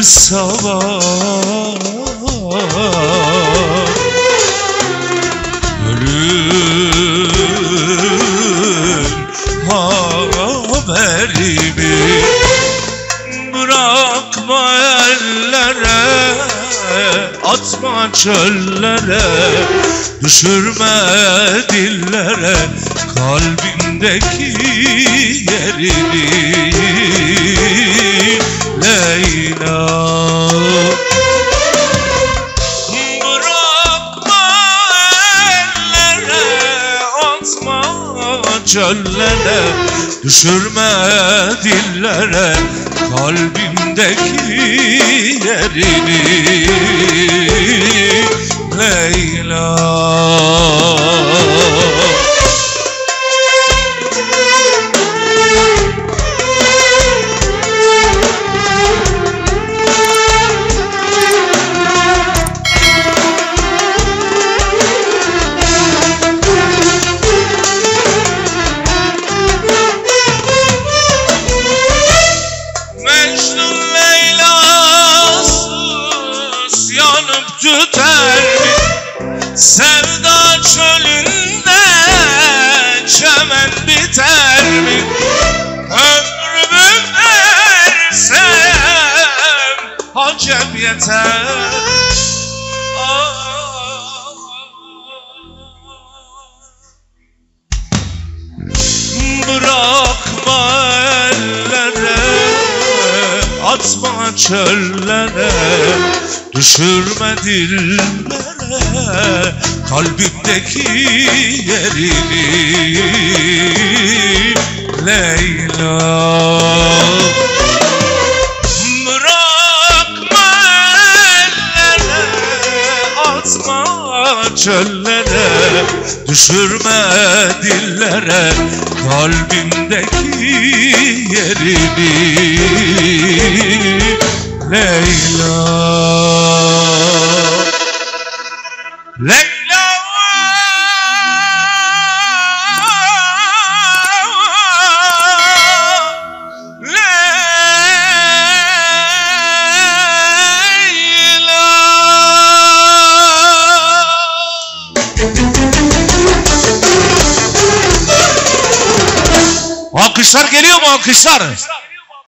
sabah ölüm haberimi bırakma ellere, atma çöllere, düşürme dillere kalbindeki yerini Leyla. Bırakma ellere, atma çöllere, düşürme dillere kalbimdeki yerini Leyla. Tüter mi sevda çölünde, çemen biter mi? Ömrümü versem acep yeter. Bırakma ellere, atma çöllere, düşürme dillere kalbimdeki yerini Leyla. Bırakma ellere, atma çöllere, düşürme dillere kalbimdeki yerini Leyla. Leyla. Alkışlar geliyor mu alkışlar?